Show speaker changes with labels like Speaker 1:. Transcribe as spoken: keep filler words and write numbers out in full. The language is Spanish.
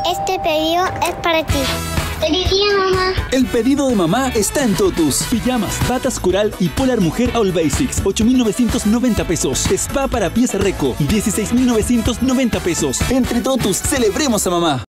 Speaker 1: Este pedido es para ti. ¡Feliz día, mamá!
Speaker 2: El pedido de mamá está en Totus. Pijamas, batas Coral y Polar Mujer All Basics, ocho mil novecientos noventa pesos. Spa para pies Reco, dieciséis mil novecientos noventa pesos. Entre Totus, celebremos a mamá.